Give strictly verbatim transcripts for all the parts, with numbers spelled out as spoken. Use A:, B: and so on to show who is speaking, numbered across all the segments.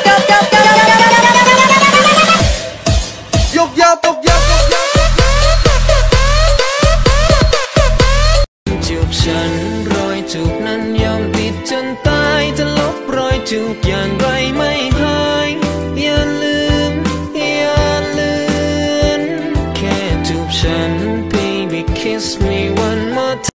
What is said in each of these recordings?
A: จูบฉันรอยจูบนั้นยอมติดจนตายจะลบรอยจูบอย่างไรไม่หายอย่าลืมอย่าเลือนแค่จูบฉัน baby kiss me one more time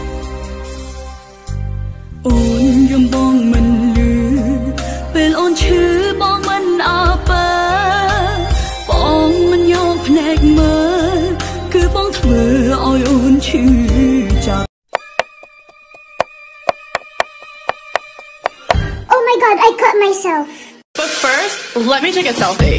B: โอนยมบองมันลือเป็นโอนชื่อบองมันอาเปอปองมันโยกแผนกเมื่อคือบองเธออ้อยโอนชื่อจาก
C: Oh my god, I cut myself.
D: But first, let me take a selfie.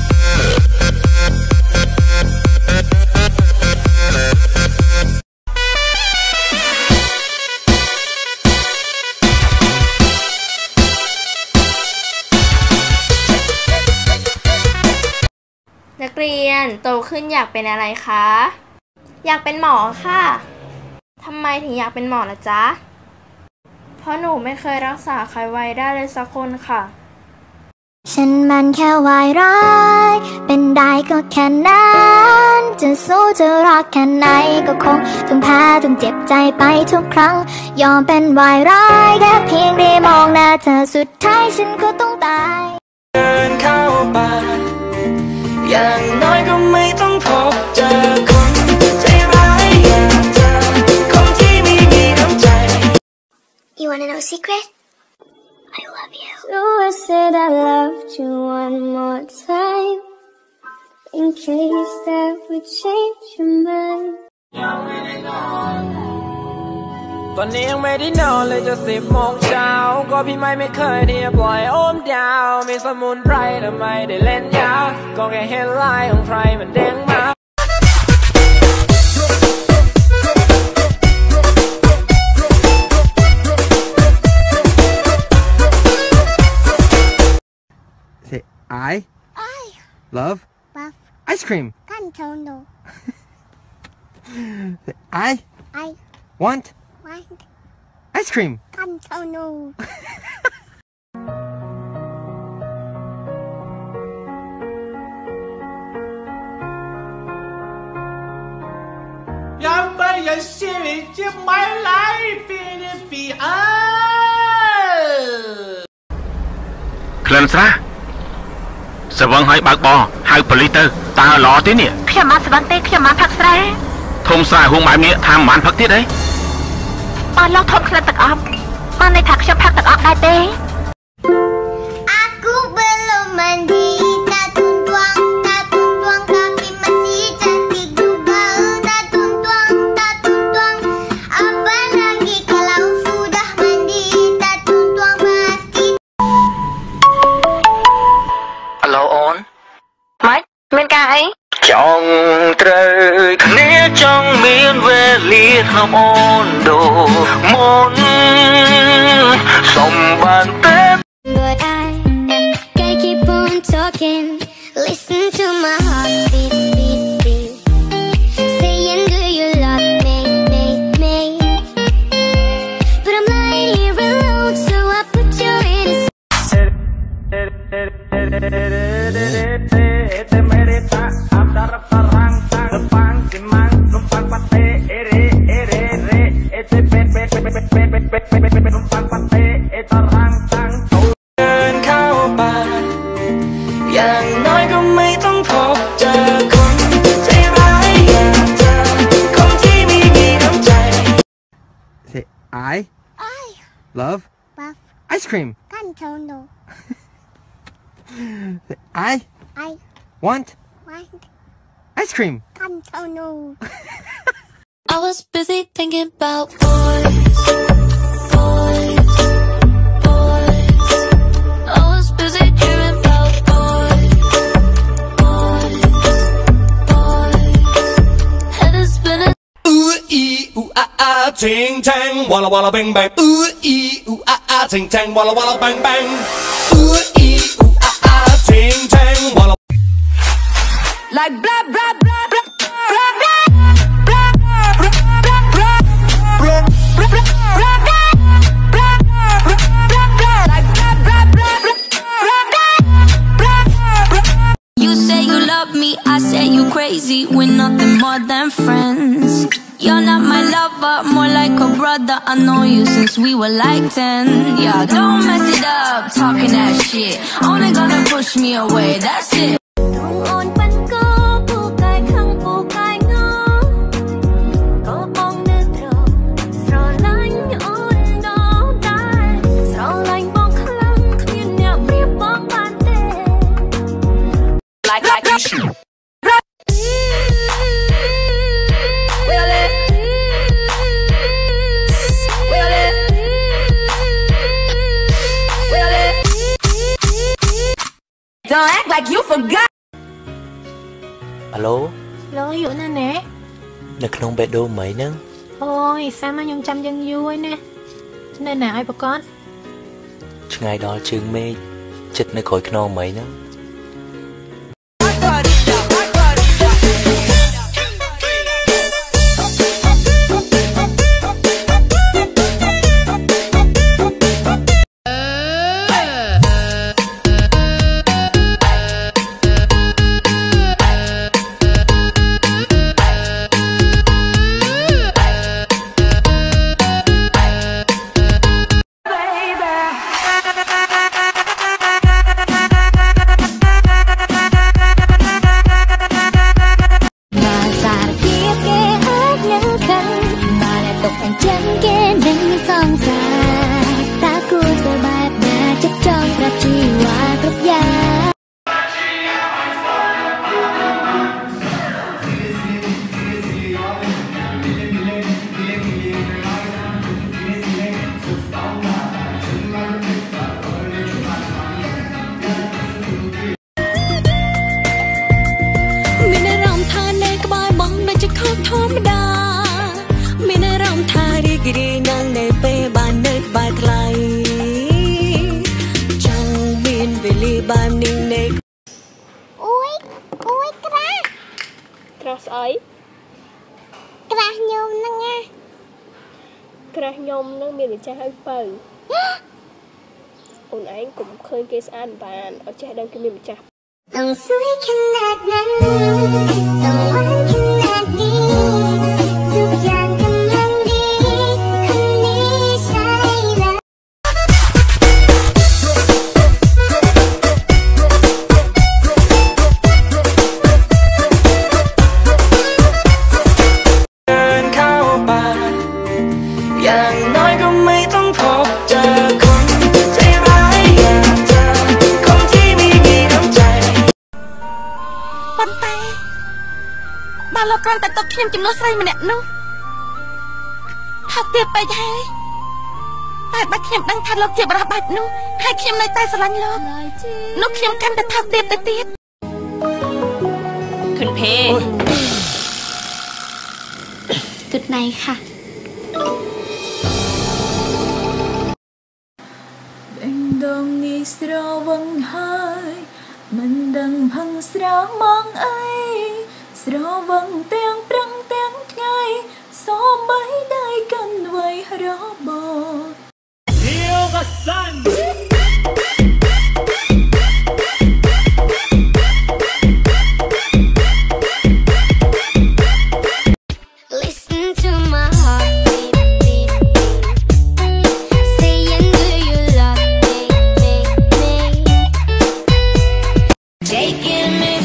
E: นักเรียนโตขึ้นอยากเป็นอะไรคะอยากเป็นหมอค่ะทำไมถึงอยากเป็นหมอล่ะจ๊ะเพราะหนูไม่เคยรักษาใครไว้ได้เลยสักคนค่ะ
C: ฉันมันแค่วายร้ายเป็นได้ก็แค่นั้นจะสู้จะรักแค่ไหนก็คงต้องแพ้ต้องเจ็บใจไปทุกครั้งยอมเป็นวายร้ายแค่เพียงได้มองหน้าเธอสุดท้ายฉันก็ต้องตาย
A: เดินเข้าป่าอย่างน้อยก็ไม่ต้องพบเจอคนใจร้ายอย่างเธอคนที่ไม่มีน้ำใจ
C: You wanna know a secret? I love you.
F: So I said I loved you one more time in case that would change your mind
A: ตอนนี้ยังไม่ได้นอนเลยจะสิบโมงเช้าก็พี่ไม่ไม่เคยที่จะปล่อยโอมดาวมีสมุนไพรแต่ไม่ได้เล่นยาวก็แค่เห็นลายของใครมันเด้งมา
G: Say I
C: I
G: love
C: love
G: ice cream.
C: Cantono.
G: Say I
C: I
G: want
C: want
G: ice cream.
C: Cantono.
H: 原本也心里就买来比的比啊
I: ក្លិនស្រះស្វឹងឲ្យបើកបរហៅប៉ូលីសទៅតើល្អទេនេះ
C: ខ្ញុំមកស្វឹងទេខ្ញុំមកផឹកស្រែ
I: ធំស្រែហួងម៉ែនេះថាមិនបានផឹកទៀតទេ
C: បើលោកធំក្លិនទឹកអប់បានន័យថាខ្ញុំផឹកទឹកអប់ដែរទេ Aku belum mandi tak tuntuang tak tuntuang tapi masih cantik juga tak tuntuang tak tuntuang apalagi kalau sudah mandi tak tuntuang pasti
I: អាឡូអូន
C: ម៉េចមានការអី
I: ចង់ត្រូវគ្នាចង់មានវេលាក្នុងអូនដូមុនសំបានទេ
F: But I can't keep on talking listen to my heart beat beat beat saying do you love me me me but I'm lying here alone so I put you in
G: Say I
C: I
G: love
C: love
G: ice cream.
C: Cantono.
G: Say I
C: I
G: want
C: want
G: ice cream.
C: Cantono.
B: I was busy thinking about boys, boys, boys. I was busy dreaming about boys, boys, boys. Head is spinning.
H: Ooh ee ooh ah ah ting tang walla walla bang bang Ooh ee ooh ah ah ting tang walla walla bang bang Ooh ee ooh ah ah ting tang walla
B: Like blah blah blah blah blah blah. crazy, we're nothing more than friends. You're not my lover, more like a brother. I know you since we were like ten. Yeah, don't mess it up, talking that shit. Only gonna push me away, that's it.
J: អាឡូឡូយូរណាស់ណានៅក្នុងបេះដូងមីហ្នឹងអូយសាមខ្ញុំចាំយ៉ាងយូរហើយណានៅណាឲ្យប្រកបឆ្ងាយដល់ជើងមេឃចិត្តនៅក្រោយខ្នងមីហ្នឹង
K: ស្អីក្រាស់ខ្ញុំហ្នឹងណាក្រាស់ខ្ញុំហ្នឹងមានម្ចាស់ឲ្យបើអូនឯងកុំឃើញគេស្អាតបានអត់ចេះដឹងគេមានម្ចាស់ទាំងស្រីខណាត់ណាទាំងវ៉ាន់ខណាត់នេះទុកយ៉ាងកំឡុងនេះនេះស្អីឡា គ្រាន់តែទុកខ្ញុំចំនួនស្រីម្នាក់នោះថាទៀតពេកហើយតែបើខ្ញុំដឹងថាលោកជាបរិបត្តិនោះហើយខ្ញុំនៅតែស្រឡាញ់លោកនោះខ្ញុំកាន់តែថាទៀតទៅទៀតคุณเพจุดไหนค่ะเบ่งดงนี้สระวังหายมันดังพังสระมองไอស្រវឹងទាំងប្រឹងទាំងថ្ងៃសូម្បីได้กันไว้របប Feel the sun Listen to my heart beat beat Saying do you love me me me Taking me